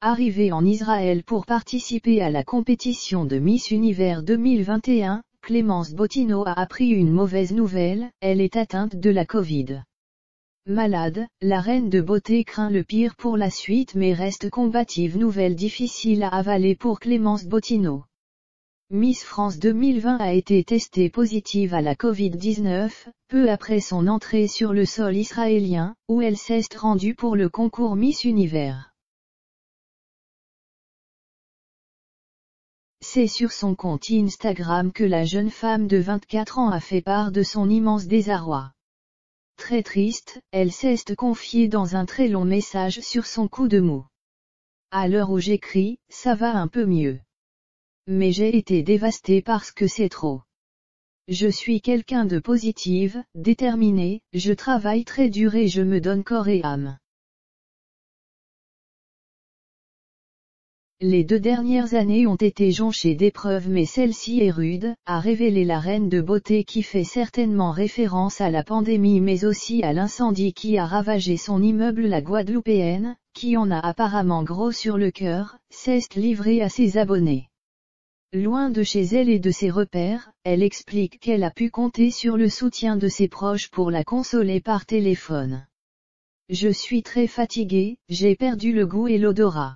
Arrivée en Israël pour participer à la compétition de Miss Univers 2021, Clémence Bottineau a appris une mauvaise nouvelle, elle est atteinte de la Covid. Malade, la reine de beauté craint le pire pour la suite mais reste combative. Nouvelle difficile à avaler pour Clémence Bottineau. Miss France 2020 a été testée positive à la Covid-19, peu après son entrée sur le sol israélien, où elle s'est rendue pour le concours Miss Univers. C'est sur son compte Instagram que la jeune femme de 24 ans a fait part de son immense désarroi. Très triste, elle s'est confiée dans un très long message sur son coup de mou. À l'heure où j'écris, ça va un peu mieux. Mais j'ai été dévastée parce que c'est trop. Je suis quelqu'un de positive, déterminée, je travaille très dur et je me donne corps et âme. Les 2 dernières années ont été jonchées d'épreuves mais celle-ci est rude, a révélé la reine de beauté qui fait certainement référence à la pandémie mais aussi à l'incendie qui a ravagé son immeuble. La Guadeloupéenne, qui en a apparemment gros sur le cœur, s'est livrée à ses abonnés. Loin de chez elle et de ses repères, elle explique qu'elle a pu compter sur le soutien de ses proches pour la consoler par téléphone. Je suis très fatiguée, j'ai perdu le goût et l'odorat.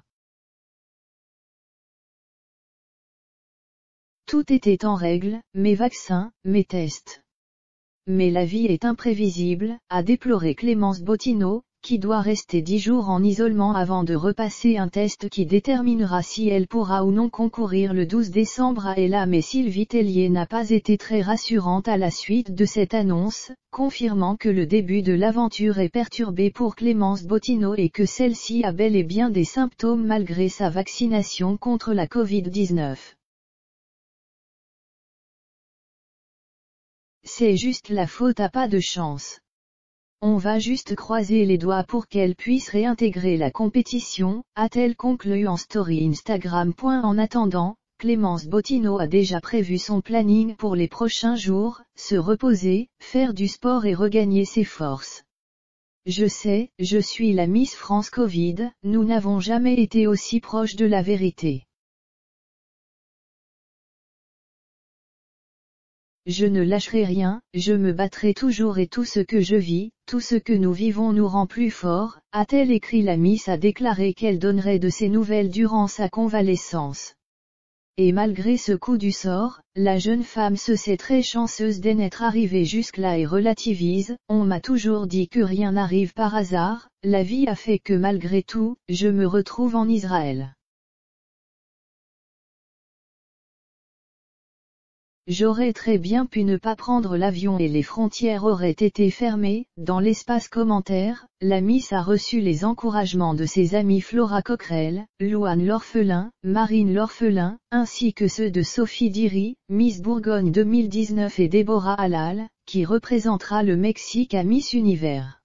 Tout était en règle, mes vaccins, mes tests. Mais la vie est imprévisible, a déploré Clémence Bottineau, qui doit rester 10 jours en isolement avant de repasser un test qui déterminera si elle pourra ou non concourir le 12 décembre à Ella. Mais Sylvie Tellier n'a pas été très rassurante à la suite de cette annonce, confirmant que le début de l'aventure est perturbé pour Clémence Bottineau et que celle-ci a bel et bien des symptômes malgré sa vaccination contre la Covid-19. C'est juste la faute à pas de chance. On va juste croiser les doigts pour qu'elle puisse réintégrer la compétition, a-t-elle conclu en story Instagram. En attendant, Clémence Bottineau a déjà prévu son planning pour les prochains jours, se reposer, faire du sport et regagner ses forces. Je sais, je suis la Miss France Covid, nous n'avons jamais été aussi proches de la vérité. Je ne lâcherai rien, je me battrai toujours et tout ce que je vis, tout ce que nous vivons nous rend plus forts, a-t-elle écrit. La Miss a déclaré qu'elle donnerait de ses nouvelles durant sa convalescence. Et malgré ce coup du sort, la jeune femme se sait très chanceuse d'en être arrivée jusque-là et relativise. On m'a toujours dit que rien n'arrive par hasard, la vie a fait que malgré tout, je me retrouve en Israël. J'aurais très bien pu ne pas prendre l'avion et les frontières auraient été fermées. Dans l'espace commentaire, la Miss a reçu les encouragements de ses amies Flora Coquerel, Louane l'Orphelin, Marine l'Orphelin, ainsi que ceux de Sophie Diry, Miss Bourgogne 2019 et Déborah Halal, qui représentera le Mexique à Miss Univers.